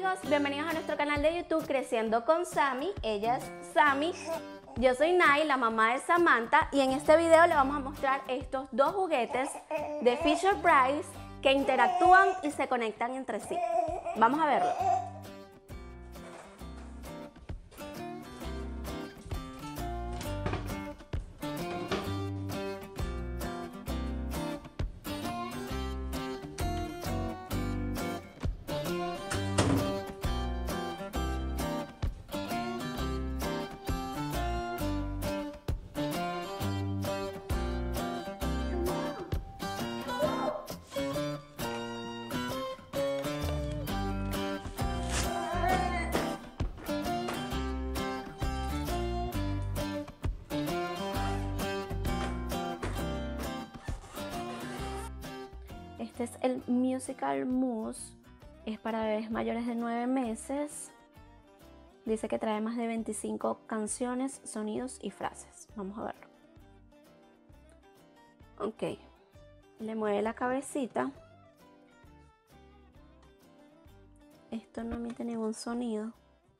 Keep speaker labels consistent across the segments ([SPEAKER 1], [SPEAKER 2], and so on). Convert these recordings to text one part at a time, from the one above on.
[SPEAKER 1] amigos, bienvenidos a nuestro canal de YouTube Creciendo con Sammy. Ella es Sammy, yo soy Nay, la mamá de Samantha, y en este video le vamos a mostrar estos dos juguetes de Fisher-Price que interactúan y se conectan entre sí. Vamos a verlo. Este es el Musical Moose, es para bebés mayores de 9 meses. Dice que trae más de 25 canciones, sonidos y frases. Vamos a verlo. Ok, le mueve la cabecita. Esto no emite ningún sonido.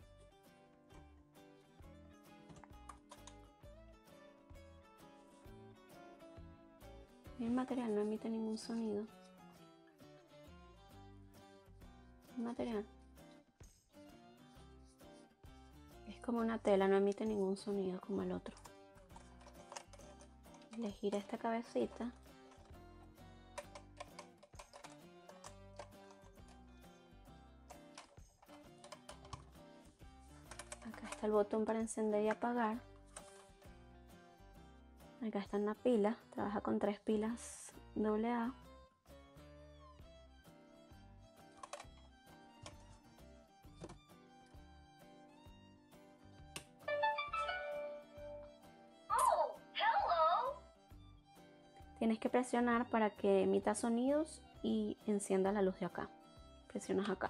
[SPEAKER 1] El material no emite ningún sonido. El material es como una tela, no emite ningún sonido como el otro. Le gira esta cabecita. Acá está el botón para encender y apagar. Acá está una pila, trabaja con 3 pilas AA. Tienes que presionar para que emita sonidos y encienda la luz de acá. Presionas acá.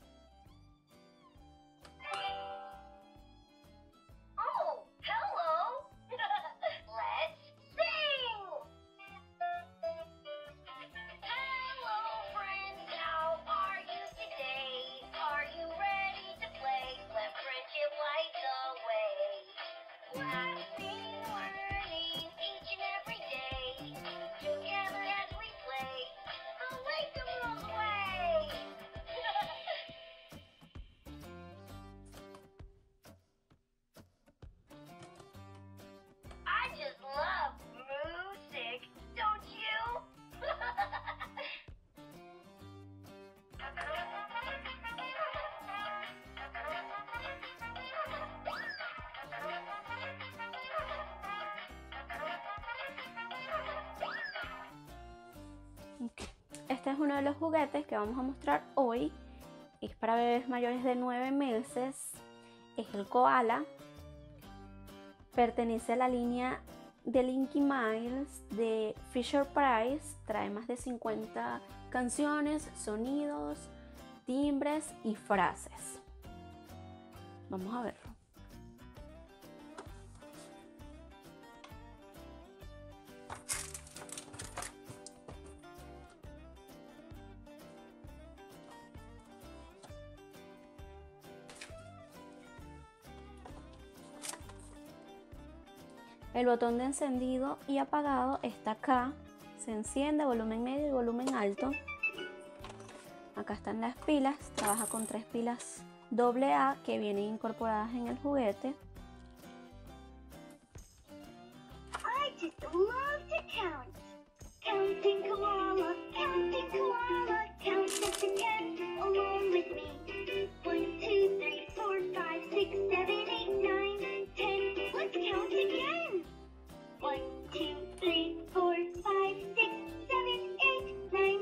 [SPEAKER 1] Este es uno de los juguetes que vamos a mostrar hoy. Es para bebés mayores de 9 meses. Es el Koala. Pertenece a la línea de Linky Miles de Fisher-Price. Trae más de 50 canciones, sonidos, timbres y frases. Vamos a verlo. El botón de encendido y apagado está acá. Se enciende, volumen medio y volumen alto. Acá están las pilas. Trabaja con 3 pilas AA que vienen incorporadas en el juguete.
[SPEAKER 2] I just love to count. Counting koala, count just to count along with me. 1, 2, 3, 4, 5, 6, 7, 8, 9, 10. Let's count again. 1, 2, 3, 4, 5, 6, 7, 8, 9,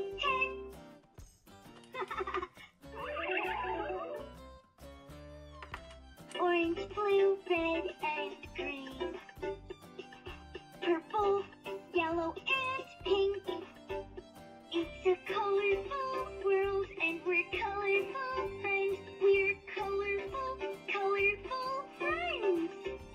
[SPEAKER 2] 10. Orange, blue, red, and green. Purple, yellow, and pink. It's a colorful world, and we're colorful friends. We're colorful friends.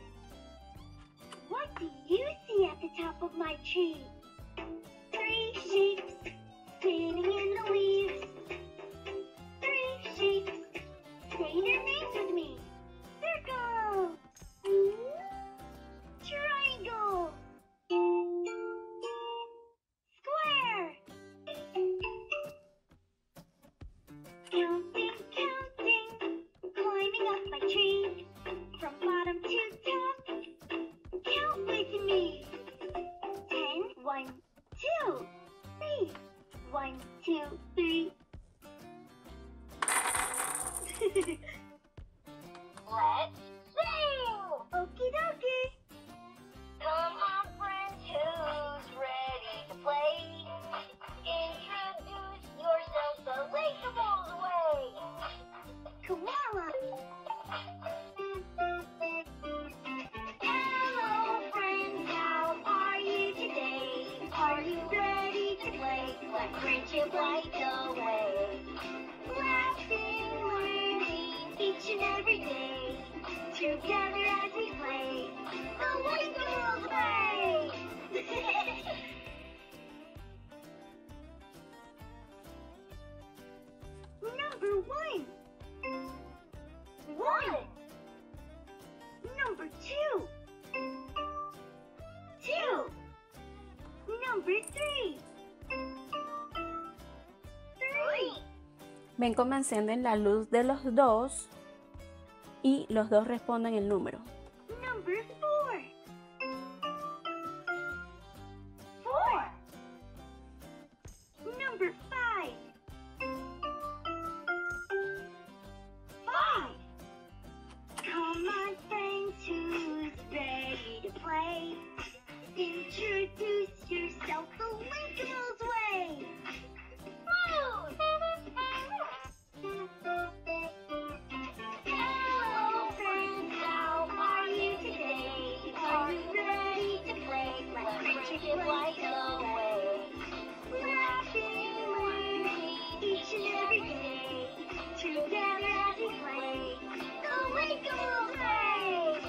[SPEAKER 2] What do you see at the top of my tree? 3 shapes spinning in the leaves. 3 shapes friendship lights away. Laughing, learning each and every day. Together as we play, away the world away. Number 1. 1. Number 2. 2. Number 3. 3.
[SPEAKER 1] Ven cómo encienden la luz de los dos y los dos responden el número.
[SPEAKER 2] Number 4. 4. Number 5. 5. Come on, friends, who's ready to play? Introduce yourself the Lincoln's way. Woo! Hello, friends, how are you today? Are you ready to play? Let friendship light the way. Laughing, learning each and every day. Together as we play, the Lincoln's way.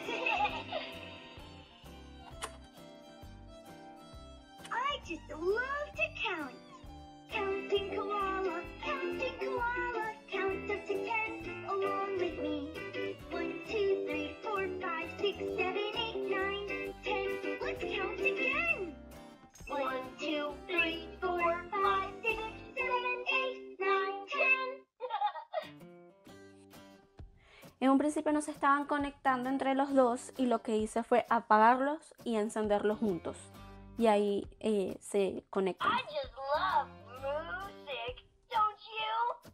[SPEAKER 2] I just love to count. Counting koala, count up to 10 along with me. 1, 2, 3, 4, 5, 6, 7, 8, 9, 10. Let's count again. 1, 2, 3, 4, 5, 6, 7, 8, 9, 10.
[SPEAKER 1] En un principio no se estaban conectando entre los dos y lo que hice fue apagarlos y encenderlos juntos. Y ahí se conectan.
[SPEAKER 2] I just love music, don't you?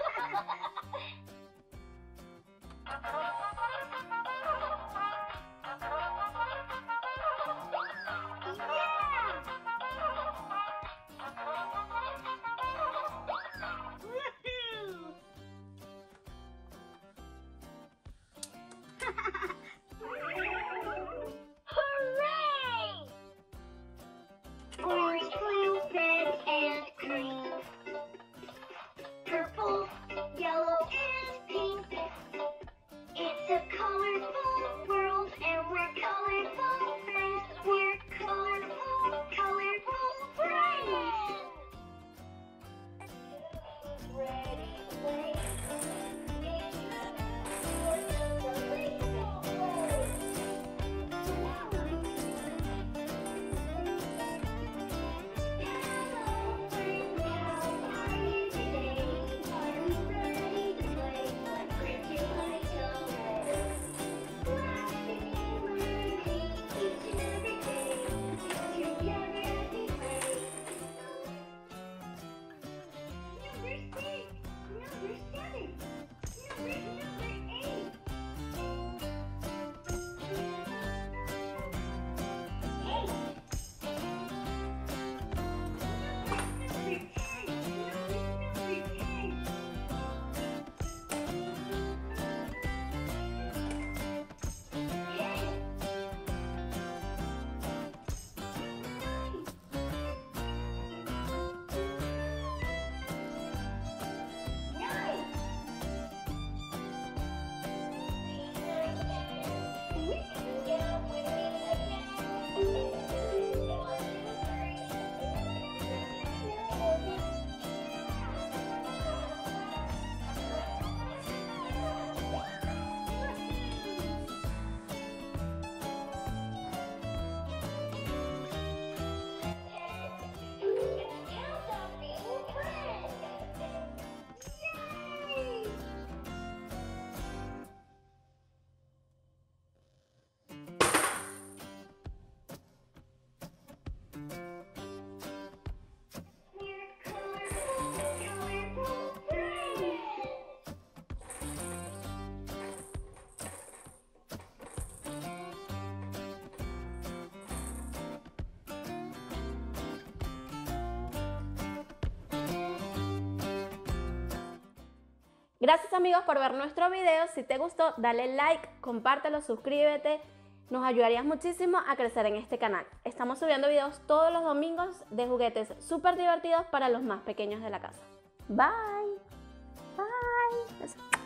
[SPEAKER 2] Hooray! Orange, blue, red, and green. Purple, yellow, and pink. It's a colorful world, and we're colorful friends. We're colorful, colorful friends. Ready, play.
[SPEAKER 1] Gracias amigos por ver nuestro video. Si te gustó, dale like, compártelo, suscríbete Nos ayudarías muchísimo a crecer en este canal. Estamos subiendo videos todos los domingos de juguetes súper divertidos para los más pequeños de la casa. Bye. Bye.